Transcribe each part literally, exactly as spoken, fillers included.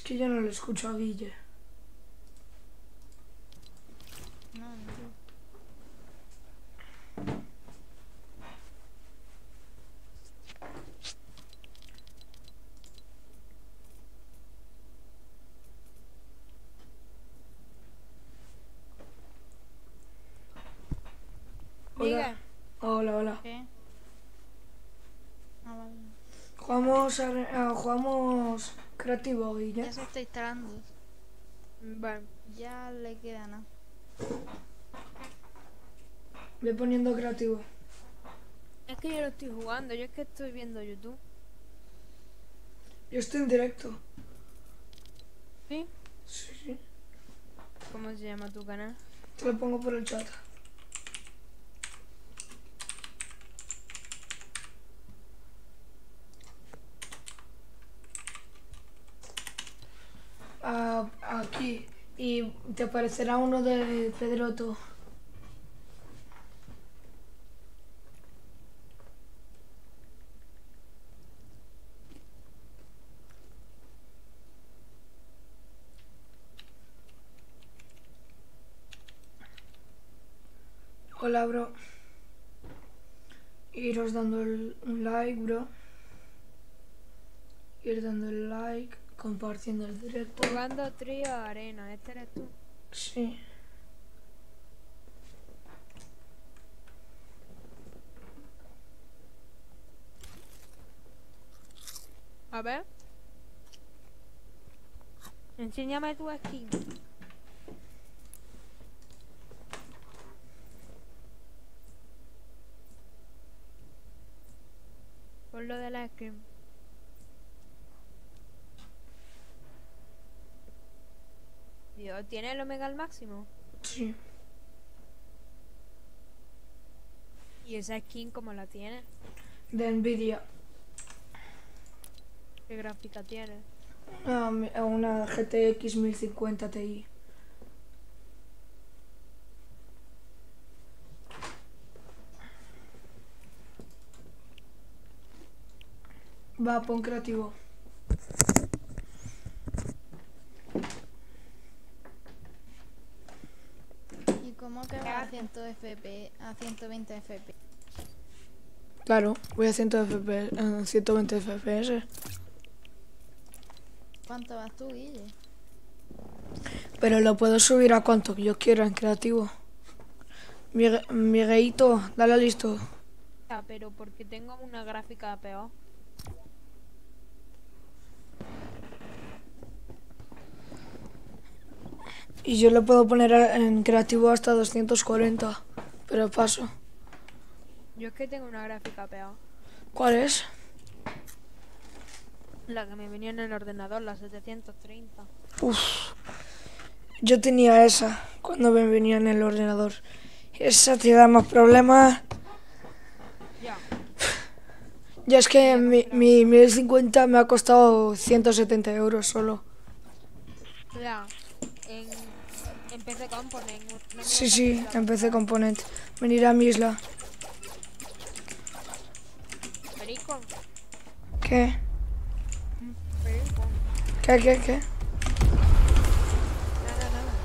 que yo no le escucho a Guille. No, no. Hola. Diga. Hola, hola. ¿Qué? Ah, vale. Jugamos, a, a- jugamos creativo, Guille. Ya se está instalando. Vale. Ya le queda nada. Voy poniendo creativo. Es que yo lo estoy jugando, yo es que estoy viendo YouTube. Yo estoy en directo. ¿Sí? Sí, sí. ¿Cómo se llama tu canal? Te lo pongo por el chat. Ah, aquí. Y te aparecerá uno de Pedroto. Hola, bro. Iros dando el, un like, bro. Ir dando el like, compartiendo el directo. Jugando trío arena, ¿este eres tú? Sí. A ver. Enséñame tu skin. Por lo de la skin. Dios, ¿tiene el omega al máximo? Sí. ¿Y esa skin cómo la tiene? De Nvidia. ¿Qué gráfica tiene? Una, una G T X mil cincuenta Ti. Va, pon creativo. ¿Y cómo que va a cien F P, a ciento veinte F P? Claro, voy a cien F P S, eh, ciento veinte F P S. ¿Cuánto vas tú, Guille? Pero lo puedo subir a cuanto yo quiera en creativo. Migue- Miguelito, dale a listo. Ah, pero porque tengo una gráfica peor. Y yo lo puedo poner a- en creativo hasta doscientos cuarenta. Pero paso. Yo es que tengo una gráfica peor. ¿Cuál es? La que me venía en el ordenador, la setecientos treinta. Uf. Yo tenía esa cuando me venía en el ordenador. Esa te da más problemas. Ya. Ya es que mi, mi mil cincuenta me ha costado ciento setenta euros solo. Ya. En, en P C Component. No me Sí, gusta sí, mucho la empecé computadora. Component. Venir a mi isla. Perico. ¿Qué? Perico. ¿Qué, qué, qué? Nada, nada.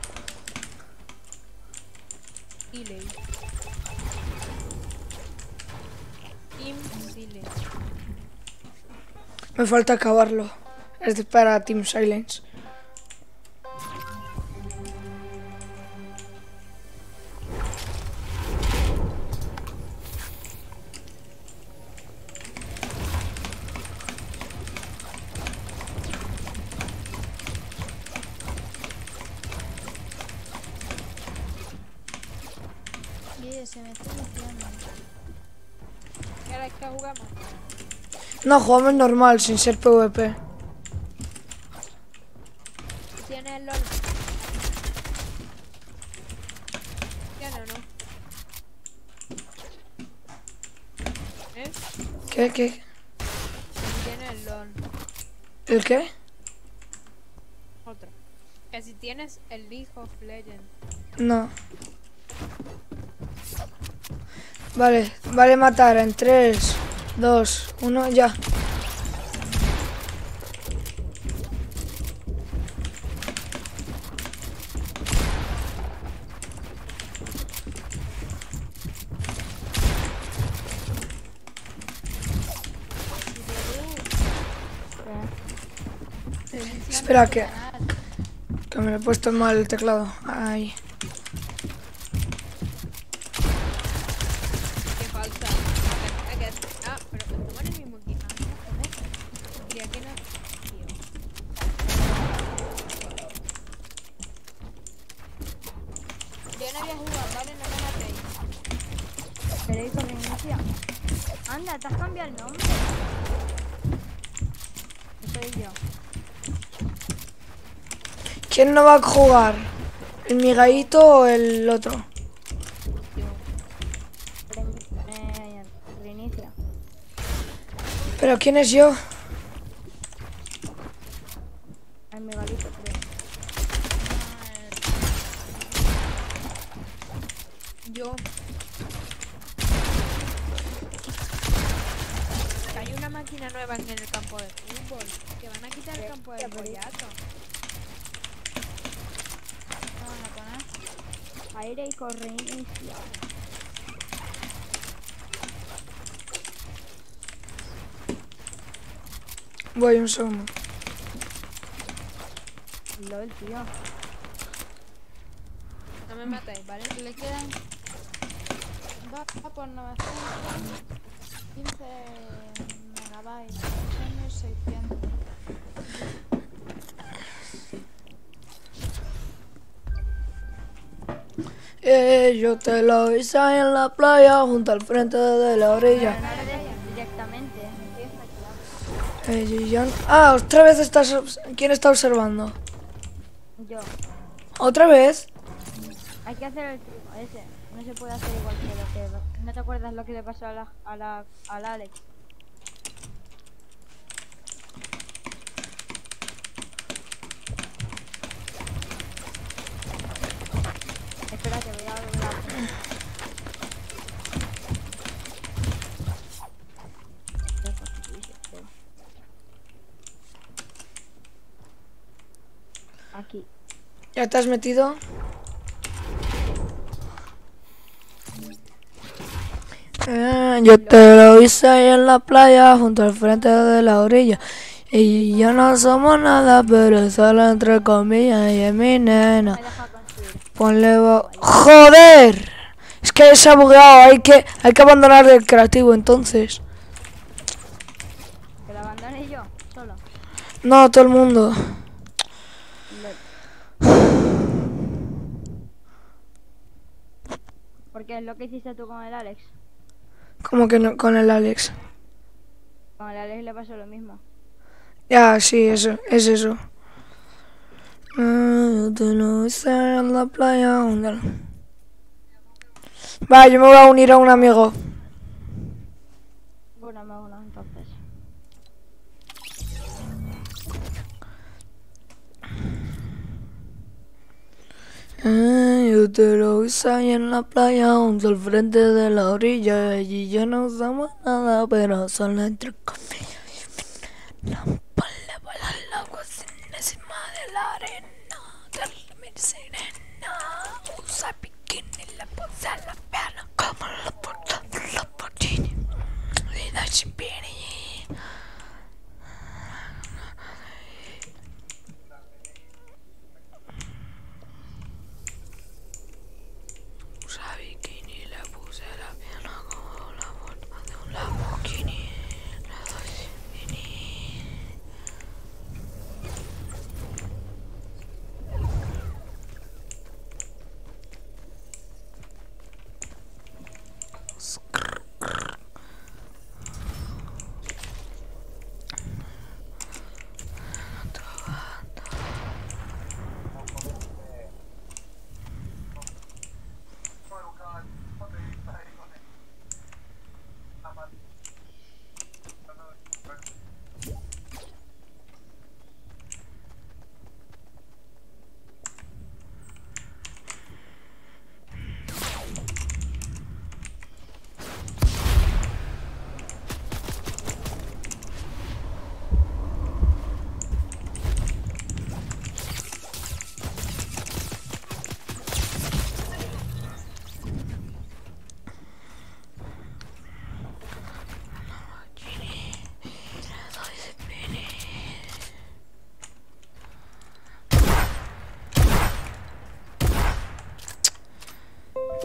Siley. Team Siley. Me falta acabarlo. Es de- para Team Silence. Guille, se me está iniciando. ¿Quieres que jugamos? No, jugamos normal, sin ser PvP. ¿Tienes el LOL? ¿Tienes o no? ¿Eh? ¿Qué, qué? Tienes el LOL. ¿El qué? Otro. Que si tienes el League of Legends. No. Vale, vale matar en tres, dos, uno, ya. Espera, que, que me lo he puesto mal el teclado. Ay. Qué falsa. Ah, que- ah, pero estamos en el mismo equipo. Ah, no, joder. Diría que no. Tío. Yo no había jugado, ¿vale? No me matéis. Pero hijo de inicia. Anda, te has cambiado el nombre. Soy yo. ¿Quién no va a jugar? ¿El Miguelito o el otro? Eh, reinicia. ¿Pero quién es yo? El Miguelito, creo. Yo. Que hay una máquina nueva en el campo de fútbol. Que van a quitar el campo de pollato. ¿Qué van a poner? Aire y con reinicia. Voy un segundo. LOL, tío. No me matéis, ¿vale? Le quedan... Va, va por novecientos quince megabytes. Son mil seiscientos. Eh, yo te lo hice ahí en la playa, junto al frente de la orilla. No le des directamente. Empieza Eh, Gillón. Ah, otra vez estás... obs- ¿Quién está observando? Yo. ¿Otra vez? Hay que hacer el truco ese. No se puede hacer igual que lo que... ¿No te acuerdas lo que le pasó a la, a la, al Alex? Espérate, voy a doblar. Aquí. ¿Ya te has metido? Eh, yo te lo hice ahí en la playa, junto al frente de la orilla. Y yo no somos nada, pero solo entre comillas. Y es mi nena. Me deja construir. Ponle... bo- ¡Joder! Es que se ha bugueado. Hay que, hay que abandonar el creativo, entonces. Que lo abandone yo, solo. No, todo el mundo. Porque es lo que hiciste tú con el Alex. Como que no, con el Alex. Con el Alex le pasó lo mismo. Ya, sí, eso, es eso. Ah, yo te lo hice en la playa. junto- Va, yo me voy a unir a un amigo. Bueno, me uno entonces. Ah, yo te lo hice ahí en la playa, junto al frente de la orilla. Allí ya no usamos nada, pero solo entre comillas. No ponle bola la cocina encima de la arena. Darle mi sirena. Usa bikini, le puse la pierna como la puta de la botini. Vida sin pini. Usa bikini, le puse la pierna como la puta de un Lamborghini. Le doy sin pini.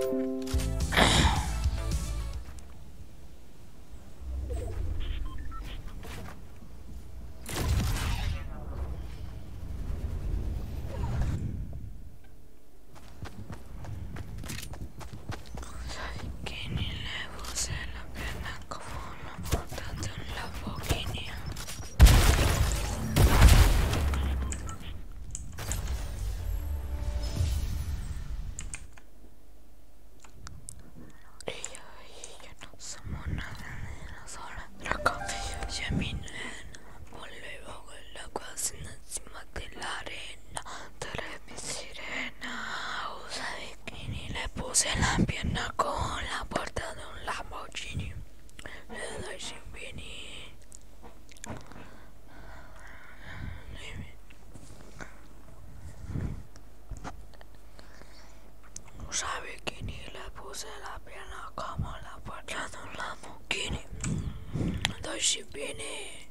Que ni le puse la pierna como la puerta de un Lamborghini. Ella y yo no somos nada de la sola troca. Y a mi nena, ponle bajo el agua sin encima de la arena. Tú eres mi sirena. Usa bikini, le puse la pierna con la puerta de un Lamborghini. Le doy sin vini. Usa bikini, le puse la pierna como la puerta de un Lamborghini. Le doy sin vini.